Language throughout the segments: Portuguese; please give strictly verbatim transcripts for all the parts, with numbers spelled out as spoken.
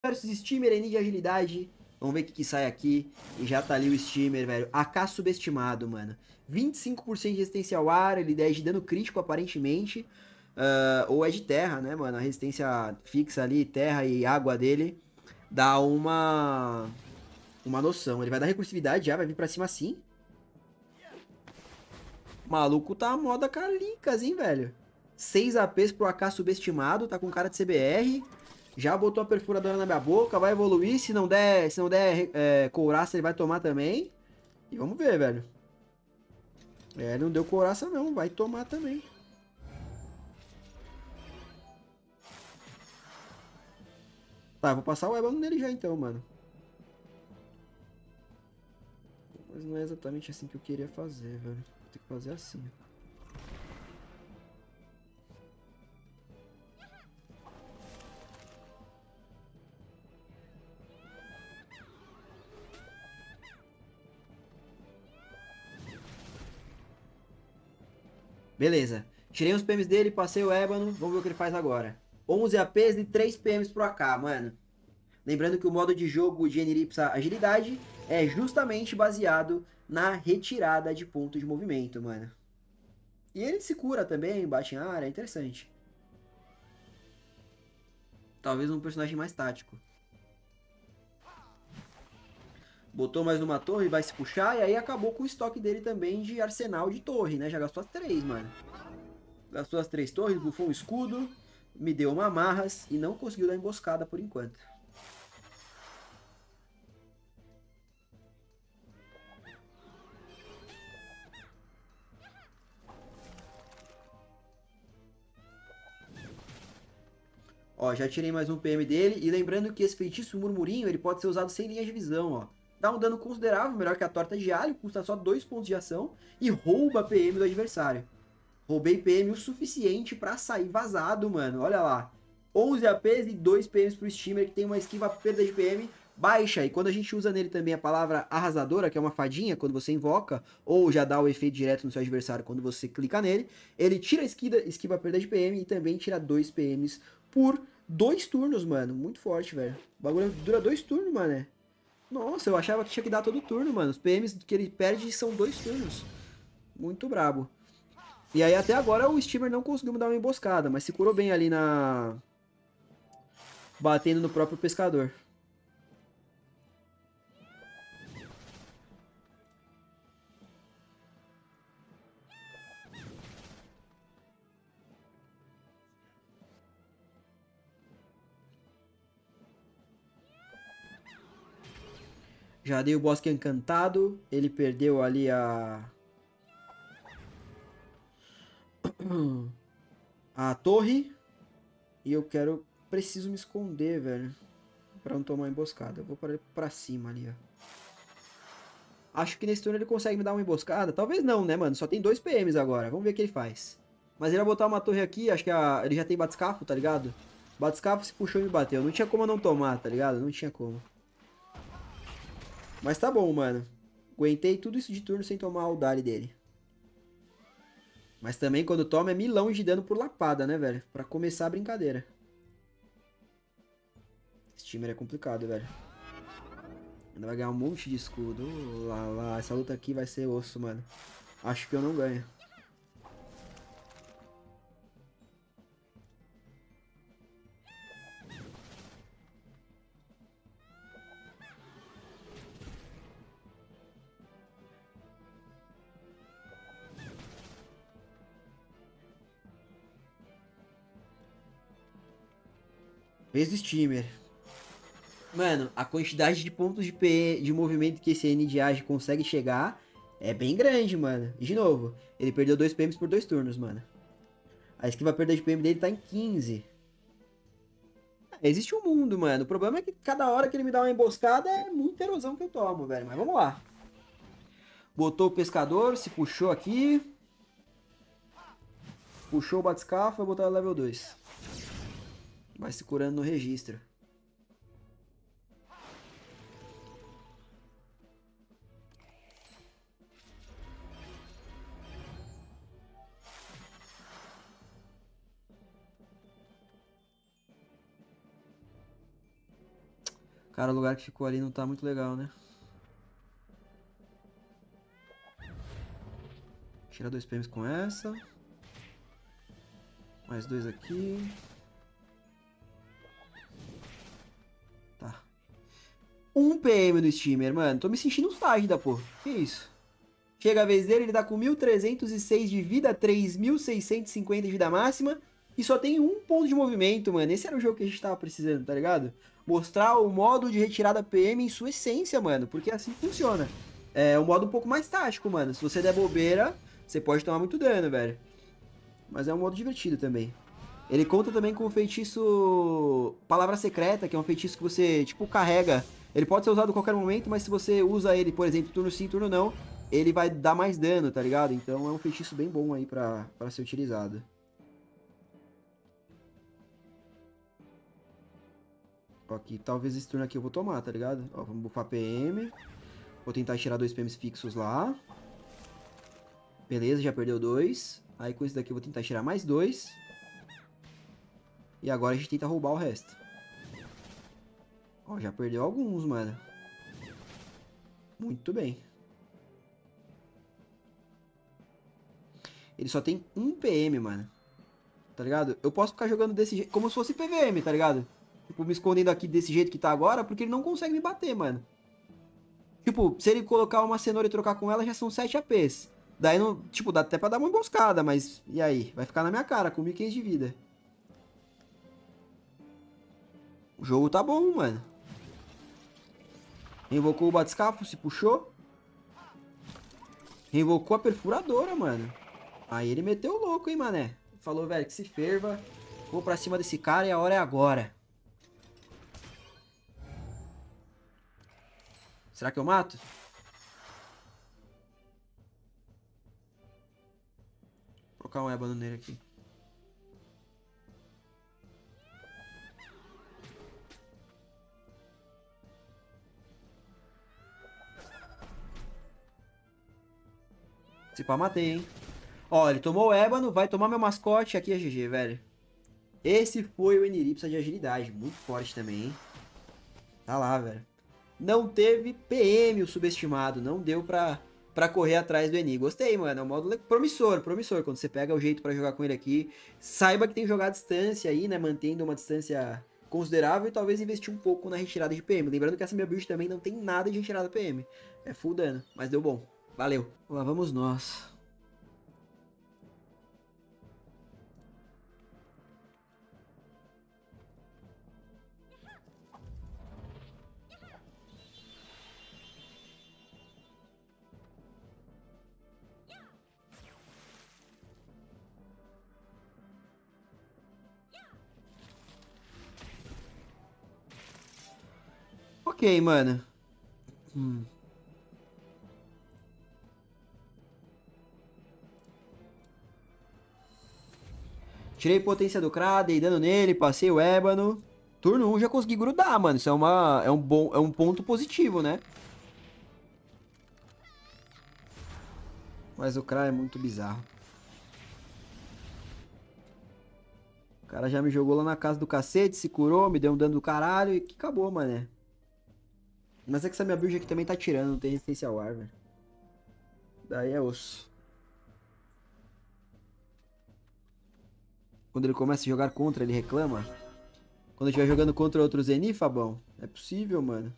versus Steamer, N de agilidade. Vamos ver o que, que sai aqui. E já tá ali o Steamer, velho. A K subestimado, mano. vinte e cinco por cento de resistência ao ar. Ele é de dano crítico, aparentemente. Uh, ou é de terra, né, mano? A resistência fixa ali, terra e água dele. Dá uma... Uma noção. Ele vai dar recursividade já, vai vir pra cima assim. O maluco tá moda calicas, hein, velho? seis A Ps pro A K subestimado. Tá com cara de C B R. Já botou a perfuradora na minha boca, vai evoluir. Se não der, se não der é, couraça, ele vai tomar também. E vamos ver, velho. É, não deu couraça não, vai tomar também. Tá, vou passar o ébano nele já então, mano. Mas não é exatamente assim que eu queria fazer, velho. Vou ter que fazer assim. Beleza. Tirei os P Ms dele, passei o ébano. Vamos ver o que ele faz agora. onze A Ps e três P Ms pro A K, mano. Lembrando que o modo de jogo de Eniripsa Agilidade é justamente baseado na retirada de ponto de movimento, mano. E ele se cura também, bate em área, é interessante. Talvez um personagem mais tático. Botou mais uma torre, vai se puxar, e aí acabou com o estoque dele também de arsenal de torre, né? Já gastou as três, mano. Gastou as três torres, bufou um escudo, me deu uma amarras e não conseguiu dar emboscada por enquanto. Ó, já tirei mais um P M dele. E lembrando que esse feitiço murmurinho, ele pode ser usado sem linha de visão, ó. Dá um dano considerável, melhor que a torta de alho, custa só dois pontos de ação e rouba P M do adversário. Roubei P M o suficiente pra sair vazado, mano. Olha lá. onze A Ps e dois P Ms pro Steamer, que tem uma esquiva perda de P M baixa. E quando a gente usa nele também a palavra arrasadora, que é uma fadinha, quando você invoca, ou já dá o efeito direto no seu adversário quando você clica nele, ele tira a esquiva, esquiva perda de P M e também tira dois P Ms por dois turnos, mano. Muito forte, velho. O bagulho dura dois turnos, mano. Nossa, eu achava que tinha que dar todo turno, mano. Os P Ms que ele perde são dois turnos. Muito brabo. E aí até agora o Steamer não conseguiu me dar uma emboscada, mas se curou bem ali na... batendo no próprio pescador. Já dei o Bosque Encantado, ele perdeu ali a... a torre. E eu quero... preciso me esconder, velho. Pra não tomar emboscada. Eu vou para pra cima ali, ó. Acho que nesse turno ele consegue me dar uma emboscada. Talvez não, né, mano? Só tem dois P Ms agora. Vamos ver o que ele faz. Mas ele vai botar uma torre aqui. Acho que a... ele já tem batiscafo, tá ligado? Batiscafo se puxou e me bateu. Não tinha como eu não tomar, tá ligado? Não tinha como. Mas tá bom, mano. Aguentei tudo isso de turno sem tomar o Dali dele. Mas também quando toma é milão de dano por lapada, né, velho? Pra começar a brincadeira. Esse time é complicado, velho. Ainda vai ganhar um monte de escudo. Uh, lá, lá. Essa luta aqui vai ser osso, mano. Acho que eu não ganho. Vez do Steamer. Mano, a quantidade de pontos de P de movimento que esse N de Age consegue chegar é bem grande, mano. E de novo, ele perdeu dois P Ms por dois turnos, mano. A esquiva perda de P M dele tá em quinze. Existe um mundo, mano. O problema é que cada hora que ele me dá uma emboscada é muita erosão que eu tomo, velho. Mas vamos lá. Botou o pescador, se puxou aqui. Puxou o batiscafo, vai botar o level dois. Vai se curando no registro. Cara, o lugar que ficou ali não tá muito legal, né? Tira dois P Ms com essa. Mais dois aqui. Tá. Um P M do Steamer, mano. Tô me sentindo um Ságida, pô. Que isso? Chega a vez dele, ele tá com mil trezentos e seis de vida, três mil seiscentos e cinquenta de vida máxima. E só tem um ponto de movimento, mano. Esse era o jogo que a gente tava precisando, tá ligado? Mostrar o modo de retirada P M em sua essência, mano. Porque assim funciona. É um modo um pouco mais tático, mano. Se você der bobeira, você pode tomar muito dano, velho. Mas é um modo divertido também. Ele conta também com o feitiço Palavra Secreta, que é um feitiço que você, tipo, carrega. Ele pode ser usado a qualquer momento, mas se você usa ele, por exemplo, turno sim, turno não, ele vai dar mais dano, tá ligado? Então é um feitiço bem bom aí pra, pra ser utilizado. Ó, aqui, talvez esse turno aqui eu vou tomar, tá ligado? Ó, vamos buffar P M. Vou tentar tirar dois P Ms fixos lá. Beleza, já perdeu dois. Aí com esse daqui eu vou tentar tirar mais dois. E agora a gente tenta roubar o resto. Ó, já perdeu alguns, mano. Muito bem. Ele só tem um P M, mano. Tá ligado? Eu posso ficar jogando desse jeito, como se fosse P V M, tá ligado? Tipo, me escondendo aqui desse jeito que tá agora, porque ele não consegue me bater, mano. Tipo, se ele colocar uma cenoura e trocar com ela, já são sete A Ps. Daí, não, tipo, dá até pra dar uma emboscada, mas... E aí? Vai ficar na minha cara, com mil e quinhentos de vida. O jogo tá bom, mano. Invocou o batiscafo, se puxou. Invocou a perfuradora, mano. Aí ele meteu o louco, hein, mané. Falou, velho, que se ferva. Vou pra cima desse cara e a hora é agora. Será que eu mato? Vou colocar um ébano nele aqui. Se pá, matei, hein. Ó, ele tomou o ébano, vai tomar meu mascote. Aqui é G G, velho. Esse foi o Eniripsa de agilidade. Muito forte também, hein. Tá lá, velho. Não teve P M o subestimado. Não deu pra, pra correr atrás do Eni. Gostei, mano. É um modo promissor, promissor. Quando você pega o jeito pra jogar com ele aqui. Saiba que tem que jogar a distância aí, né? Mantendo uma distância considerável e talvez investir um pouco na retirada de P M. Lembrando que essa minha build também não tem nada de retirada P M. É full dano, mas deu bom. Valeu. Lá vamos nós. Ok, mano. Hum. Tirei potência do Kra, dei dano nele, passei o ébano. Turno um já consegui grudar, mano. Isso é, uma, é, um bom, é um ponto positivo, né? Mas o Kra é muito bizarro. O cara já me jogou lá na casa do cacete, se curou, me deu um dano do caralho e que acabou, mané. Mas é que essa minha build aqui também tá tirando, não tem resistência ao ar, velho. Daí é osso. Quando ele começa a jogar contra, ele reclama. Quando eu estiver jogando contra outro Zeni, Fabão, é possível, mano.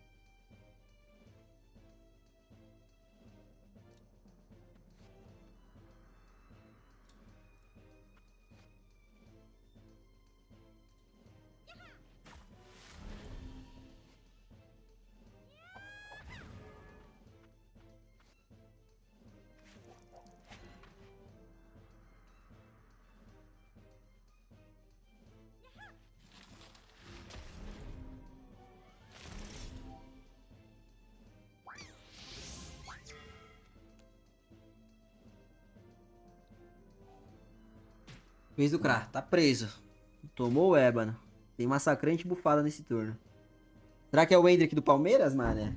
Vez do Kra, tá preso. Tomou o ébano. Tem massacrante bufada nesse turno. Será que é o Hendrick do Palmeiras, mané?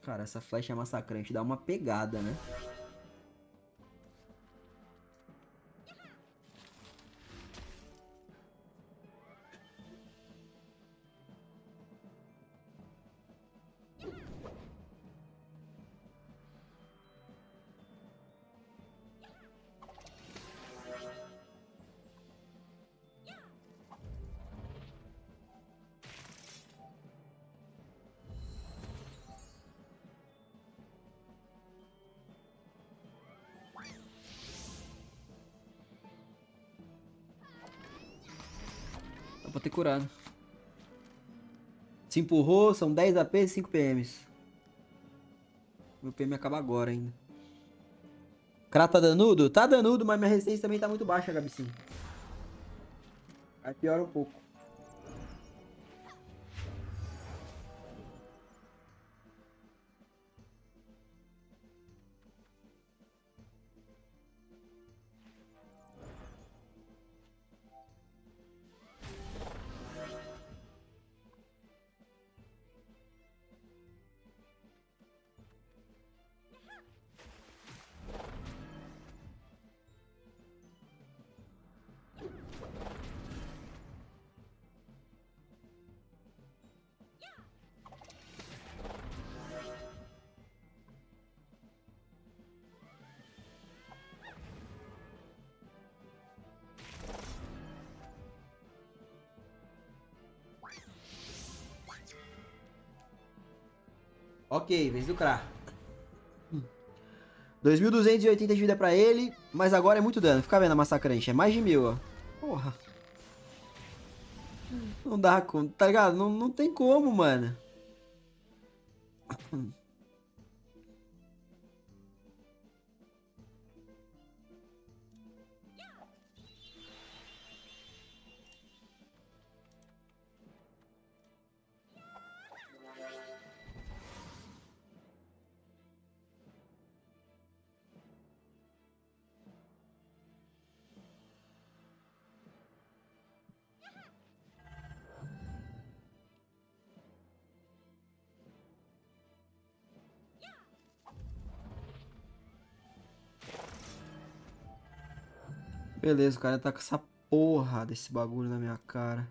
Cara, essa flecha massacrante dá uma pegada, né? Dá pra ter curado. Se empurrou, são dez A P e cinco P Ms. Meu P M acaba agora ainda. Kra tá danudo? Tá danudo, mas minha resistência também tá muito baixa, Gabi, sim. Aí piora um pouco. Ok, vez do Kra. dois mil duzentos e oitenta de vida pra ele, mas agora é muito dano. Fica vendo a massacrante, é mais de mil, ó. Porra. Não dá conta, tá ligado? Não, não tem como, mano. Beleza, o cara tá com essa porra desse bagulho na minha cara.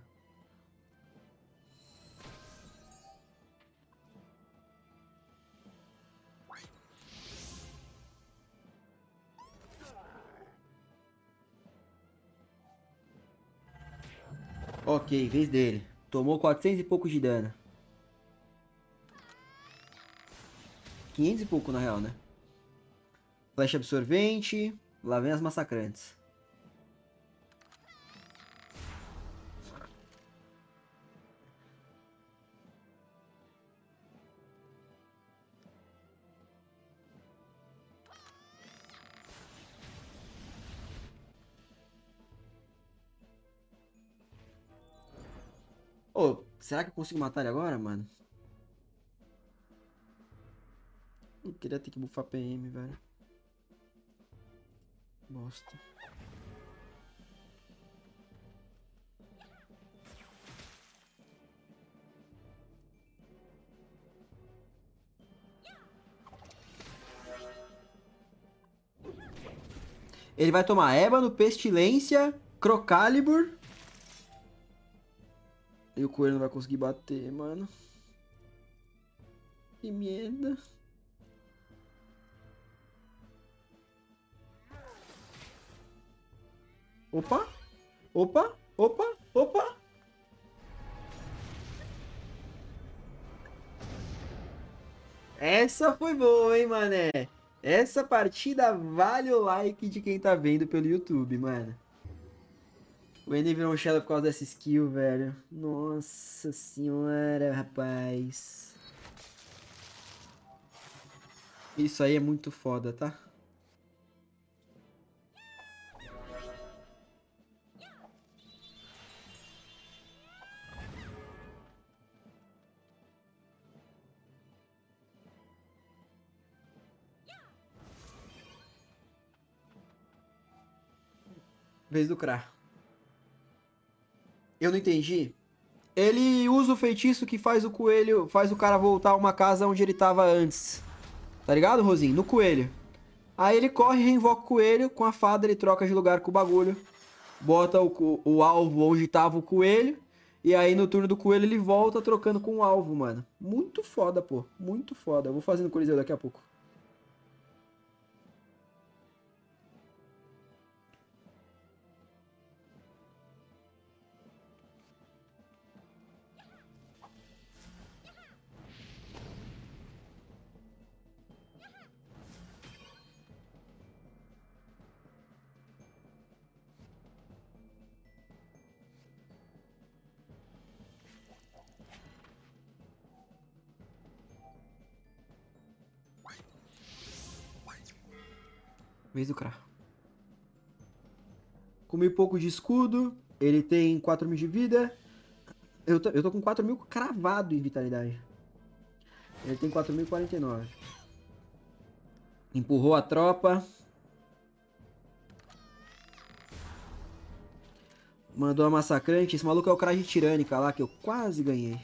Ok, vez dele. Tomou quatrocentos e pouco de dano. quinhentos e pouco na real, né? Flecha absorvente. Lá vem as massacrantes. Ô, oh, será que eu consigo matar ele agora, mano? Não queria ter que buffar P M, velho. Bosta. Ele vai tomar Ébano, Pestilência, Crocalibur. E o coelho não vai conseguir bater, mano. Que merda. Opa! Opa! Opa! Opa! Essa foi boa, hein, mané? Essa partida vale o like de quem tá vendo pelo YouTube, mano. O N virou um Shadow por causa dessa skill, velho. Nossa senhora, rapaz. Isso aí é muito foda, tá? Vez do Kra. Eu não entendi. Ele usa o feitiço que faz o coelho, faz o cara voltar a uma casa onde ele tava antes. Tá ligado, Rosinho? No coelho. Aí ele corre, reinvoca o coelho, com a fada ele troca de lugar com o bagulho. Bota o, o alvo onde tava o coelho. E aí no turno do coelho ele volta trocando com o alvo, mano. Muito foda, pô. Muito foda. Eu vou fazer no Coliseu daqui a pouco. Vez do Kra. Comi pouco de escudo. Ele tem quatro mil de vida. Eu tô, eu tô com quatro mil cravado em vitalidade. Ele tem quatro mil e quarenta e nove. Empurrou a tropa. Mandou a massacrante. Esse maluco é o Crage Tirânica lá que eu quase ganhei.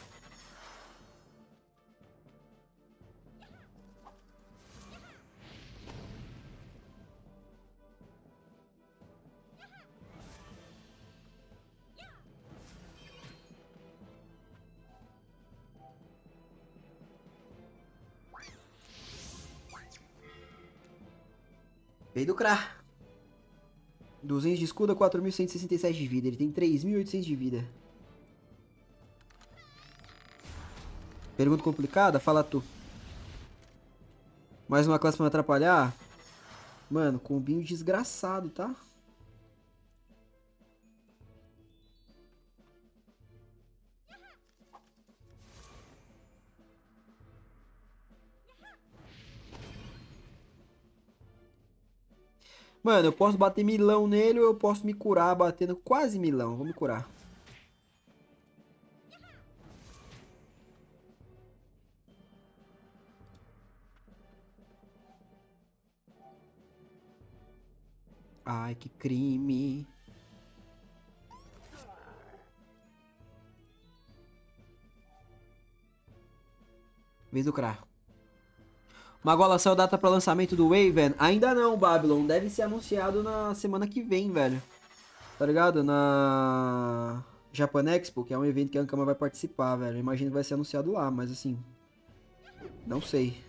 Veio do Kra. duzentos de escudo, quatro mil cento e sessenta e sete de vida. Ele tem três mil e oitocentos de vida. Pergunta complicada? Fala tu. Mais uma classe pra me atrapalhar? Mano, combinho desgraçado, tá? Mano, eu posso bater milão nele ou eu posso me curar batendo quase milão. Vou me curar. Ai, que crime. Vez do Kra. Magola, saiu data para lançamento do Waven? Ainda não, Babylon. Deve ser anunciado na semana que vem, velho. Tá ligado? Na Japan Expo, que é um evento que a Ankama vai participar, velho. Eu imagino que vai ser anunciado lá, mas assim... Não sei.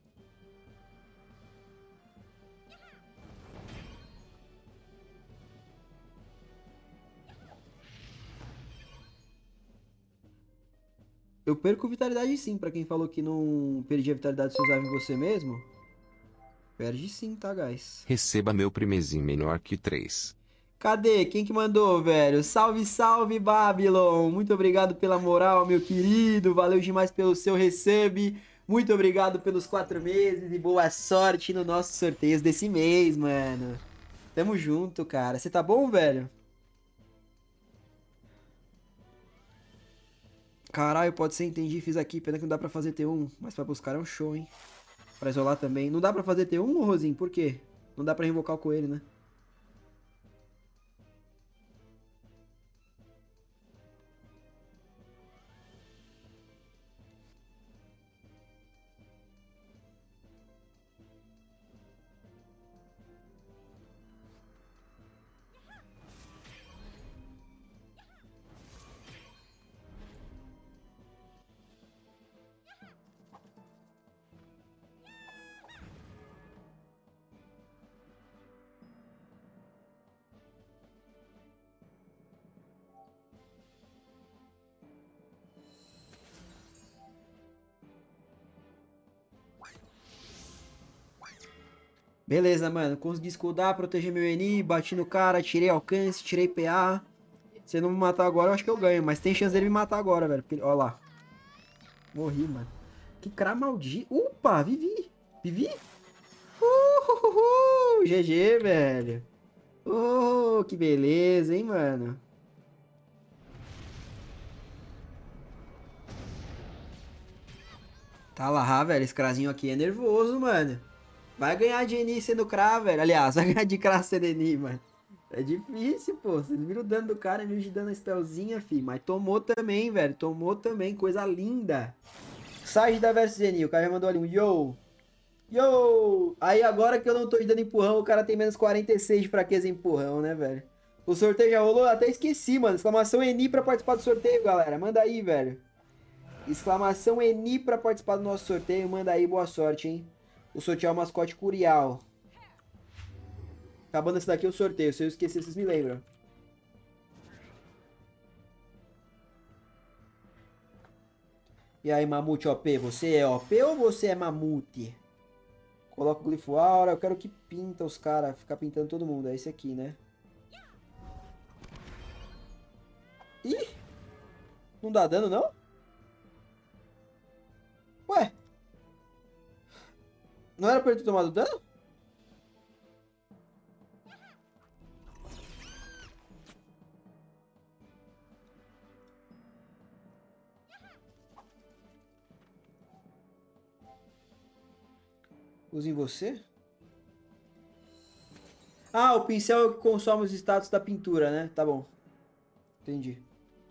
Eu perco vitalidade sim, pra quem falou que não perdi a vitalidade se usava em você mesmo. Perde sim, tá, guys? Receba meu primezinho menor que três. Cadê? Quem que mandou, velho? Salve, salve, Babylon! Muito obrigado pela moral, meu querido. Valeu demais pelo seu recebe. Muito obrigado pelos quatro meses e boa sorte no nosso sorteio desse mês, mano. Tamo junto, cara. Você tá bom, velho? Caralho, pode ser, entendi. Fiz aqui. Pena que não dá pra fazer T um. Mas pra buscar é um show, hein? Pra isolar também. Não dá pra fazer T um, ô Rosinho? Por quê? Não dá pra invocar o coelho, né? Beleza, mano. Consegui escudar, proteger meu Eni, bati no cara, tirei alcance, tirei P A. Se ele não me matar agora, eu acho que eu ganho. Mas tem chance dele me matar agora, velho. Porque, ó lá. Morri, mano. Que Kra maldito. Opa, vivi. Vivi? Uhuhuhu, G G, velho. Oh, que beleza, hein, mano. Tá lá, velho. Esse Krazinho aqui é nervoso, mano. Vai ganhar de Eni sendo Kra, velho. Aliás, vai ganhar de Kra sendo Eni, mano. É difícil, pô. Vocês viram o dano do cara, mil de dano na spellzinha, fi. Mas tomou também, velho. Tomou também. Coisa linda. Sajda versus Zenil. O cara já mandou ali um yo. Yo! Aí agora que eu não tô dando empurrão, o cara tem menos quarenta e seis de fraqueza em empurrão, né, velho? O sorteio já rolou? Até esqueci, mano. Exclamação Eni pra participar do sorteio, galera. Manda aí, velho. Exclamação Eni pra participar do nosso sorteio. Manda aí, boa sorte, hein? O sorteio é o mascote Curial. Acabando esse daqui, o sorteio. Se eu esquecer, vocês me lembram. E aí, Mamute O P, você é O P ou você é Mamute? Coloca o glifo aura. Eu quero que pinta os caras. Ficar pintando todo mundo. É esse aqui, né? Ih! Não dá dano, não? Ué? Não era pra ele ter tomado dano? Usa em você? Ah, o pincel é o que consome os status da pintura, né? Tá bom. Entendi.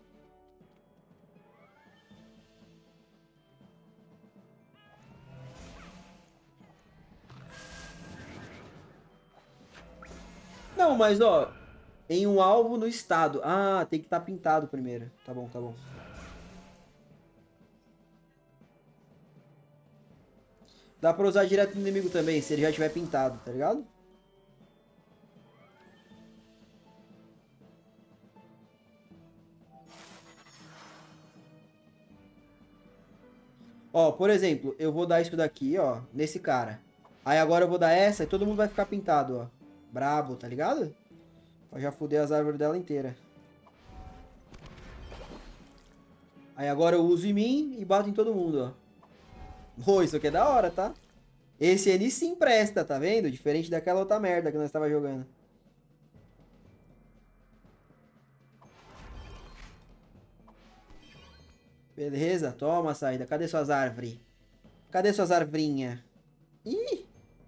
Não, mas ó, em um alvo no estado. Ah, tem que estar pintado primeiro. Tá bom, tá bom. Dá pra usar direto no inimigo também, se ele já tiver pintado, tá ligado? Ó, por exemplo, eu vou dar isso daqui, ó, nesse cara. Aí agora eu vou dar essa e todo mundo vai ficar pintado, ó. Brabo, tá ligado? Pra já fuder as árvores dela inteira. Aí agora eu uso em mim e bato em todo mundo, ó. Pô, isso aqui é da hora, tá? Esse Eni sim presta, tá vendo? Diferente daquela outra merda que nós tava jogando. Beleza, toma, saída. Cadê suas árvores? Cadê suas arvrinhas? Ih!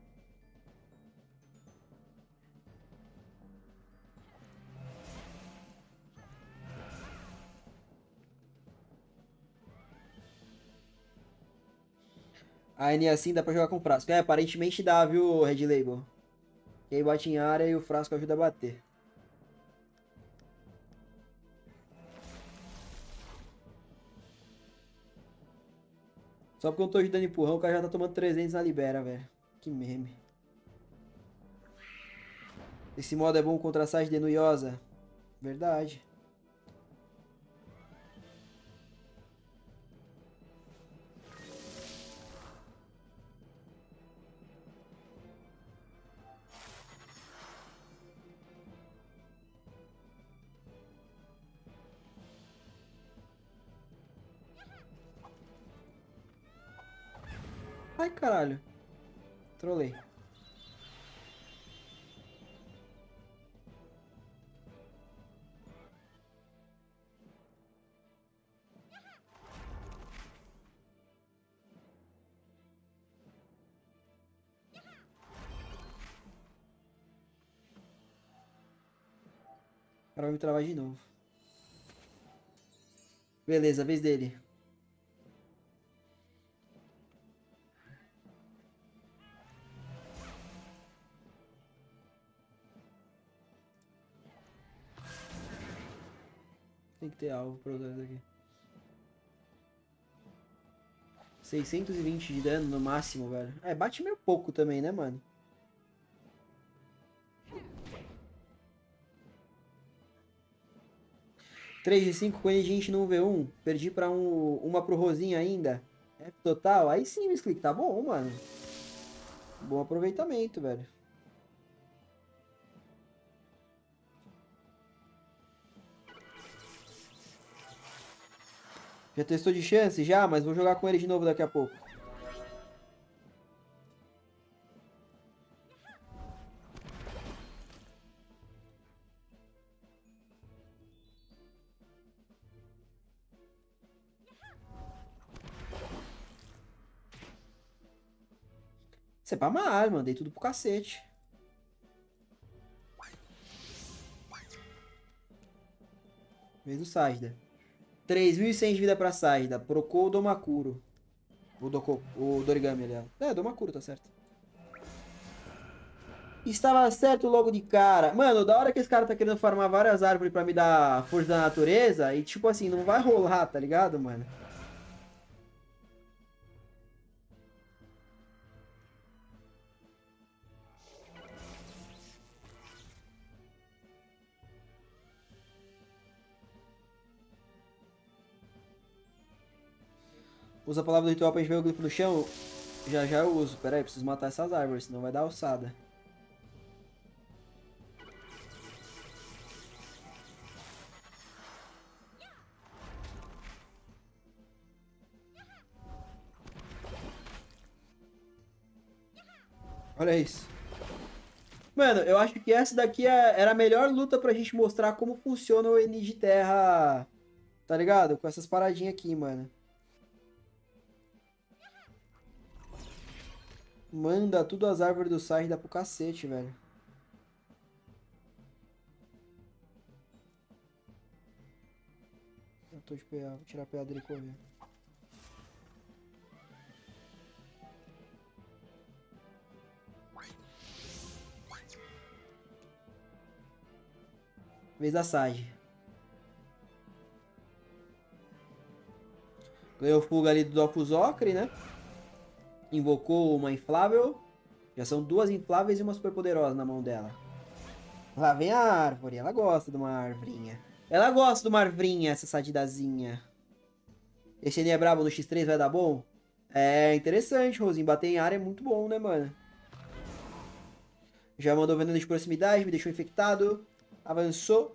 A Eni assim dá pra jogar com frasco. É, aparentemente dá, viu, Red Label? E aí bate em área e o frasco ajuda a bater. Só porque eu não tô ajudando empurrão, o cara já tá tomando trezentos na libera, velho. Que meme. Esse modo é bom contra a Sage Denuiosa. Verdade. Ai, caralho. Trolei. O cara vai me travar de novo. Beleza, vez dele. Tem que ter alvo pra usar isso aqui. seiscentos e vinte de dano no máximo, velho. É, bate meio pouco também, né, mano? três de cinco com gente no V um. Perdi pra um, uma pro Rosinha ainda. É total. Aí sim, o Click tá bom, mano. Bom aproveitamento, velho. Já testou de chance? Já, mas vou jogar com ele de novo daqui a pouco. Isso é pra mal, mano. Dei tudo pro cacete. Vez do Sajda. três mil e cem de vida pra Sajda. Procou o Domakuro. O, Doko, o Dorigami, aliás. É, Domakuro, tá certo. Estava certo logo de cara. Mano, da hora que esse cara tá querendo farmar várias árvores pra me dar força da natureza. E tipo assim, não vai rolar, tá ligado, mano? Usa a palavra do ritual pra gente ver o glifo no chão. Já já eu uso. Pera aí, preciso matar essas árvores, senão vai dar alçada. Olha isso. Mano, eu acho que essa daqui é- era a melhor luta pra gente mostrar como funciona o Eni de Terra. Tá ligado? Com essas paradinhas aqui, mano. Manda tudo as árvores do Sai dá pro cacete, velho. Eu tô de P A, vou tirar a P A dele e correr. Vez da Sage. Ganhou fuga ali do Dolphus Ocre, né? Invocou uma inflável. Já são duas infláveis e uma super poderosa na mão dela. Lá vem a árvore. Ela gosta de uma arvrinha. Ela gosta de uma arvrinha, essa sadidazinha. Esse Eni é brabo no X três, vai dar bom? É interessante, Rosinho. Bater em área é muito bom, né, mano? Já mandou veneno de proximidade, me deixou infectado. Avançou.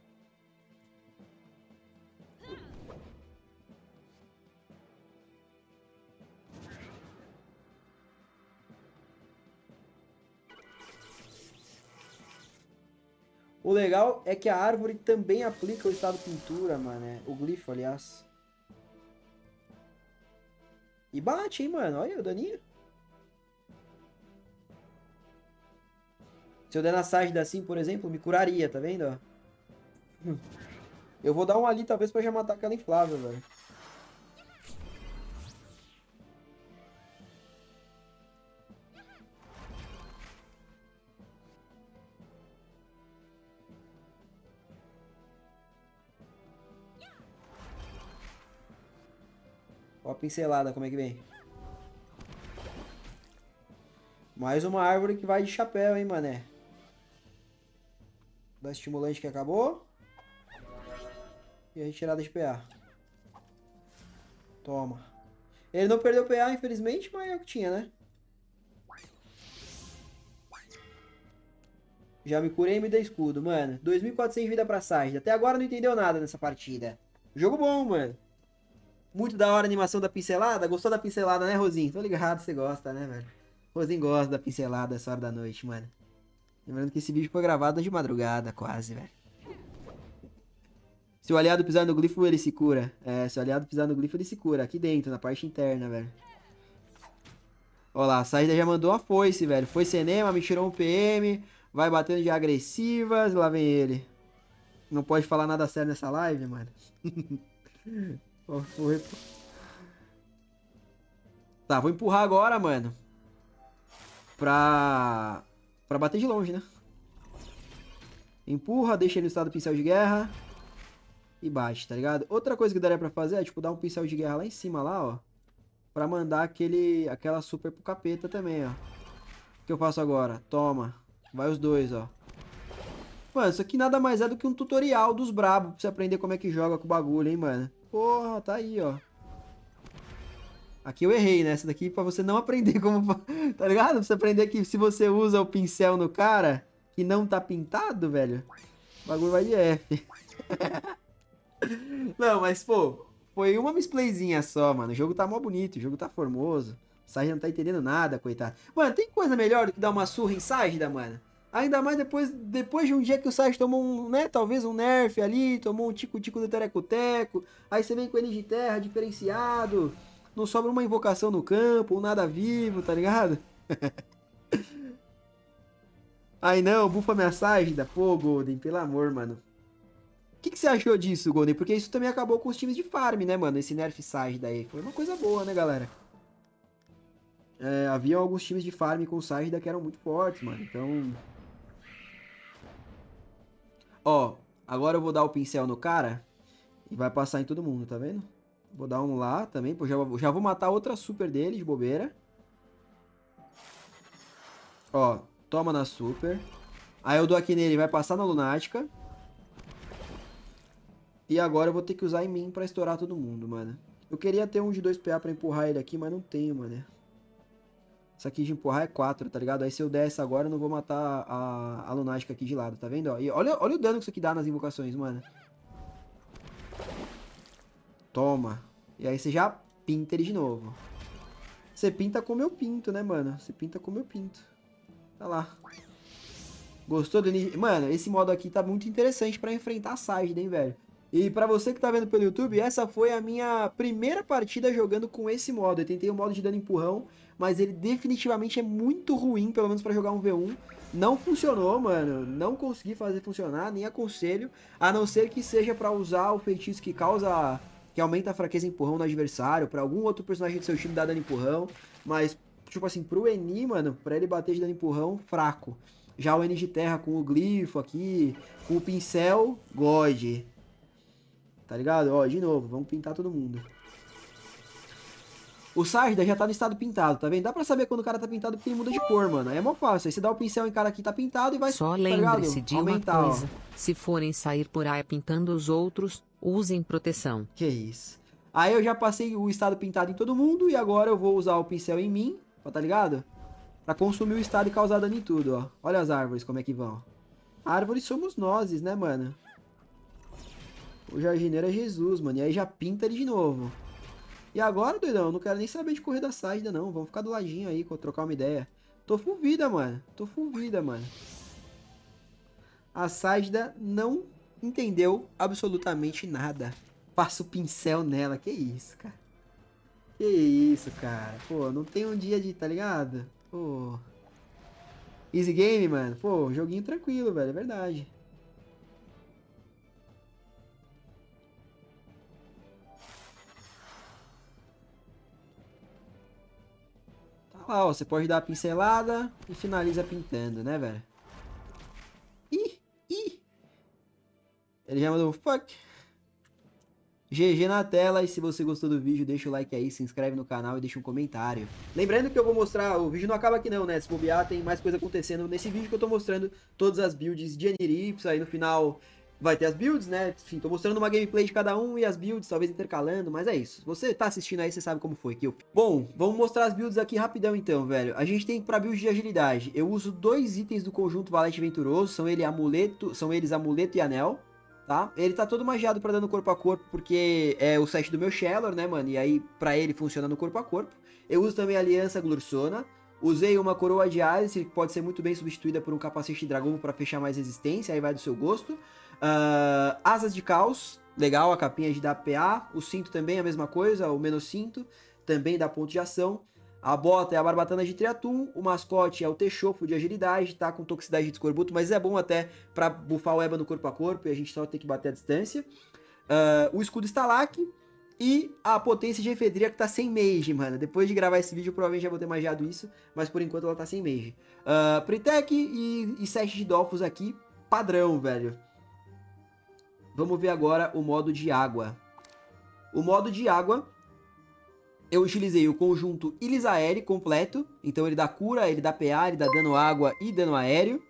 O legal é que a árvore também aplica o estado pintura, mano. É, o glifo, aliás. E bate, hein, mano. Olha o daninho. Se eu der na Ságida assim, por exemplo, me curaria, tá vendo? Ó? Eu vou dar um ali, talvez, pra já matar aquela inflável, velho. Ó a pincelada, como é que vem. Mais uma árvore que vai de chapéu, hein, mané. Da estimulante que acabou. E a retirada de P A. Toma. Ele não perdeu P A, infelizmente, mas é o que tinha, né? Já me curei e me dei escudo, mano. dois mil e quatrocentos de vida pra Sajda. Até agora não entendeu nada nessa partida. Jogo bom, mano. Muito da hora a animação da pincelada. Gostou da pincelada, né, Rosinho? Tô ligado, você gosta, né, velho? Rosinho gosta da pincelada essa hora da noite, mano. Lembrando que esse vídeo foi gravado de madrugada, quase, velho. Se o aliado pisar no glifo, ele se cura. É, se o aliado pisar no glifo, ele se cura. Aqui dentro, na parte interna, velho. Ó lá, a Sajda já mandou a foice, velho. Foi cinema, me tirou um P M. Vai batendo de agressivas. Lá vem ele. Não pode falar nada sério nessa live, mano. Tá, vou empurrar agora, mano. Pra... Pra bater de longe, né? Empurra, deixa ele no estado do pincel de guerra. E bate, tá ligado? Outra coisa que daria pra fazer é, tipo, dar um pincel de guerra lá em cima, lá, ó. Pra mandar aquele, aquela super pro capeta também, ó. O que eu faço agora? Toma. Vai os dois, ó. Mano, isso aqui nada mais é do que um tutorial dos brabos. Pra você aprender como é que joga com o bagulho, hein, mano. Porra, tá aí, ó. Aqui eu errei, né? Essa daqui pra você não aprender como... Tá ligado? Pra você aprender que se você usa o pincel no cara que não tá pintado, velho, o bagulho vai de F. Não, mas, pô, foi uma misplayzinha só, mano. O jogo tá mó bonito, o jogo tá formoso. O Sajda não tá entendendo nada, coitado. Mano, tem coisa melhor do que dar uma surra em Sajda, mano? Ainda mais depois, depois de um dia que o Sajda tomou um, né, talvez um nerf ali, tomou um tico-tico do tereco-teco. Aí você vem com ele de terra, diferenciado. Não sobra uma invocação no campo, um nada vivo, tá ligado? Ai não, bufa minha Sajda. Pô, Golden, pelo amor, mano. O que, que você achou disso, Golden? Porque isso também acabou com os times de farm, né, mano? Esse nerf Sage daí. Foi uma coisa boa, né, galera? É, havia alguns times de farm com Sage que eram muito fortes, mano. Então... Ó, agora eu vou dar o pincel no cara e vai passar em todo mundo, tá vendo? Vou dar um lá também, pô, já, já vou matar outra super dele de bobeira. Ó, toma na super. Aí eu dou aqui nele, vai passar na lunática. E agora eu vou ter que usar em mim pra estourar todo mundo, mano. Eu queria ter um de dois P A pra empurrar ele aqui, mas não tenho, mano. Isso aqui de empurrar é quatro, tá ligado? Aí se eu der essa agora, eu não vou matar a, a lunática aqui de lado, tá vendo? Ó, e olha, olha o dano que isso aqui dá nas invocações, mano. Toma. E aí você já pinta ele de novo. Você pinta como eu pinto, né, mano? Você pinta como eu pinto. Tá lá. Gostou do... Mano, esse modo aqui tá muito interessante pra enfrentar a Sage, hein, velho? E pra você que tá vendo pelo YouTube, essa foi a minha primeira partida jogando com esse modo. Eu tentei o modo de dano empurrão, mas ele definitivamente é muito ruim, pelo menos pra jogar um V um. Não funcionou, mano. Não consegui fazer funcionar, nem aconselho. A não ser que seja pra usar o feitiço que causa... que aumenta a fraqueza empurrão no adversário, pra algum outro personagem do seu time dar dano empurrão. Mas, tipo assim, pro Eni, mano, pra ele bater de dano empurrão, fraco. Já o Eni de terra com o glifo aqui, com o pincel, God. Tá ligado? Ó, de novo, vamos pintar todo mundo. O Sajda já tá no estado pintado, tá vendo? Dá pra saber quando o cara tá pintado porque ele muda de cor, mano. Aí é mó fácil. Aí você dá o pincel em cara que tá pintado e vai... Só tá lembre-se de aumentar, uma coisa. Ó. Se forem sair por aí pintando os outros, usem proteção. Que isso. Aí eu já passei o estado pintado em todo mundo e agora eu vou usar o pincel em mim, ó, tá ligado? Pra consumir o estado e causar dano em tudo, ó. Olha as árvores como é que vão. Árvores somos nós, né, mano? O jardineiro é Jesus, mano. E aí já pinta ele de novo. E agora, doidão, eu não quero nem saber de correr da Sajda, não. Vamos ficar do ladinho aí, trocar uma ideia. Tô full vida, mano. Tô full vida, mano. A Sajda não entendeu absolutamente nada. Passa o pincel nela. Que isso, cara. Que isso, cara. Pô, não tem um dia de... tá ligado? Pô... Easy game, mano. Pô, joguinho tranquilo, velho. É verdade. Lá, ó, você pode dar a pincelada e finaliza pintando, né, velho? Ih, ih. Ele já mandou um fuck. G G na tela, e se você gostou do vídeo, deixa o like aí, se inscreve no canal e deixa um comentário. Lembrando que eu vou mostrar, o vídeo não acaba aqui não, né? Se bobear, tem mais coisa acontecendo nesse vídeo que eu tô mostrando todas as builds de Anirips, aí no final... vai ter as builds, né? Enfim, tô mostrando uma gameplay de cada um e as builds, talvez intercalando, mas é isso. Se você tá assistindo aí, você sabe como foi que eu... Bom, vamos mostrar as builds aqui rapidão então, velho. A gente tem pra build de agilidade. Eu uso dois itens do conjunto Valete Venturoso, são, ele amuleto, são eles amuleto e anel, tá? Ele tá todo magiado pra dano corpo a corpo, porque é o set do meu Shellor, né, mano? E aí, pra ele, funciona no corpo a corpo. Eu uso também a Aliança Glursona. Usei uma coroa de Alice, que pode ser muito bem substituída por um capacete de dragão pra fechar mais resistência, aí vai do seu gosto. Uh, asas de caos, legal, a capinha de dá P A. O cinto também é a mesma coisa, o menos cinto também dá ponto de ação. A bota é a barbatana de triatum. O mascote é o techofo de agilidade, tá com toxicidade de escorbuto, mas é bom até pra buffar o Eba no corpo a corpo e a gente só tem que bater a distância. Uh, o escudo Stalak e a potência de efedria que tá sem mage, mano. Depois de gravar esse vídeo, provavelmente já vou ter magiado isso, mas por enquanto ela tá sem mage. Uh, Pretec e, e set de Dolphos aqui, padrão, velho. Vamos ver agora o modo de água. O modo de água, eu utilizei o conjunto Ilisaere completo. Então ele dá cura, ele dá P A, ele dá dano água e dano aéreo.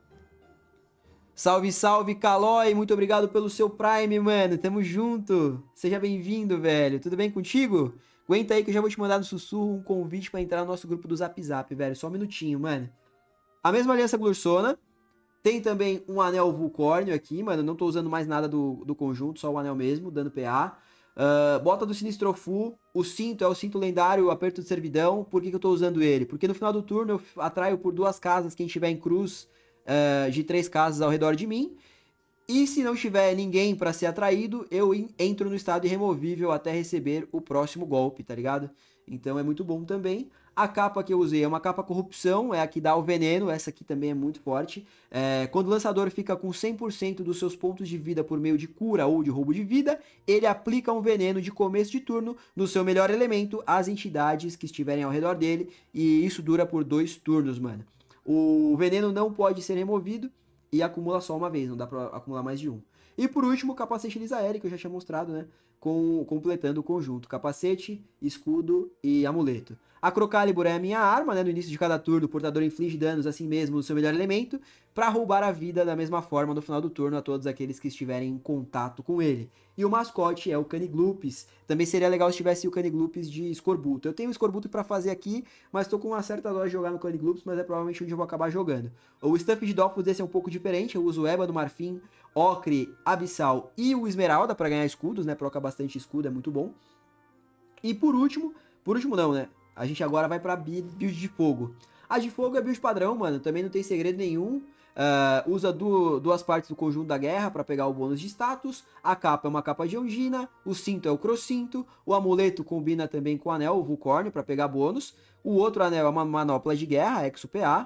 Salve, salve, Calói. Muito obrigado pelo seu Prime, mano. Tamo junto. Seja bem-vindo, velho. Tudo bem contigo? Aguenta aí que eu já vou te mandar no sussurro um convite pra entrar no nosso grupo do Zap Zap, velho. Só um minutinho, mano. A mesma aliança Glursona. Tem também um anel vulcórnio aqui, mano. Não tô usando mais nada do, do conjunto, só o anel mesmo, dando P A. Uh, bota do Sinistrofu. O cinto é o cinto lendário, o aperto de servidão. Por que, que eu tô usando ele? Porque no final do turno eu atraio por duas casas quem estiver em cruz uh, de três casas ao redor de mim. E se não tiver ninguém pra ser atraído, eu entro no estado irremovível até receber o próximo golpe, tá ligado? Então é muito bom também. A capa que eu usei é uma capa corrupção, é a que dá o veneno, essa aqui também é muito forte. É, quando o lançador fica com cem por cento dos seus pontos de vida por meio de cura ou de roubo de vida, ele aplica um veneno de começo de turno no seu melhor elemento às entidades que estiverem ao redor dele, e isso dura por dois turnos, mano. O veneno não pode ser removido e acumula só uma vez, não dá pra acumular mais de um. E por último, o capacete lisa aéreo, que eu já tinha mostrado, né? Com, completando o conjunto. Capacete, escudo e amuleto. A Crocalibur é a minha arma, né? No início de cada turno, o portador inflige danos assim mesmo no seu melhor elemento, para roubar a vida da mesma forma no final do turno a todos aqueles que estiverem em contato com ele. E o mascote é o Canigloops. Também seria legal se tivesse o Canigloops de Escorbuto. Eu tenho o Escorbuto para fazer aqui, mas tô com uma certa dó de jogar no Canigloops, mas é provavelmente onde eu vou acabar jogando. O Stuff de Dophus desse é um pouco diferente, eu uso o Eba do Marfim, Ocre, Abissal e o Esmeralda para ganhar escudos, né? Proca bastante escudo, é muito bom. E por último, por último não, né? A gente agora vai pra build de fogo. A de fogo é build padrão, mano, também não tem segredo nenhum. Uh, usa du duas partes do conjunto da guerra para pegar o bônus de status. A capa é uma capa de Ongina, o cinto é o Crossinto, o amuleto combina também com o anel, o Vulcorn, para pegar bônus. O outro anel é uma manopla de guerra, Exo P A.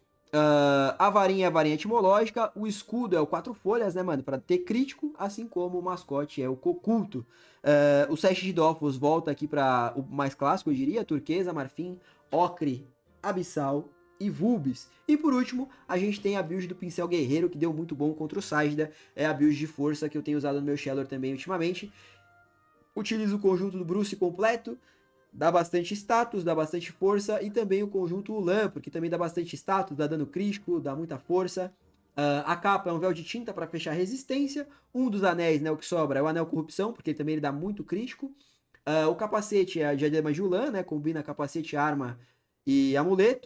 Uh, a varinha é a varinha etimológica, o escudo é o quatro folhas, né, mano, para ter crítico, assim como o mascote é o Coculto. Uh, o Sete de Dophus volta aqui para o mais clássico, eu diria, turquesa, marfim, ocre, abissal e vulbis. E por último, a gente tem a build do Pincel Guerreiro, que deu muito bom contra o Sajda, é a build de força que eu tenho usado no meu Shellor também ultimamente. Utilizo o conjunto do Bruce completo, dá bastante status, dá bastante força, e também o conjunto Ulan, porque também dá bastante status, dá dano crítico, dá muita força. Uh, a capa é um véu de tinta para fechar resistência. Um dos anéis, né, o que sobra, é o anel corrupção, porque também ele dá muito crítico. Uh, o capacete é a diadema de Ulan, né, combina capacete, arma e amuleto.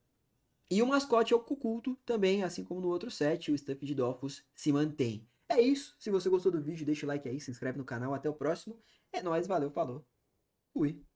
E o mascote é o Coculto, também, assim como no outro set, o Stuff de Dophus se mantém. É isso, se você gostou do vídeo, deixa o like aí, se inscreve no canal, até o próximo. É nóis, valeu, falou, fui.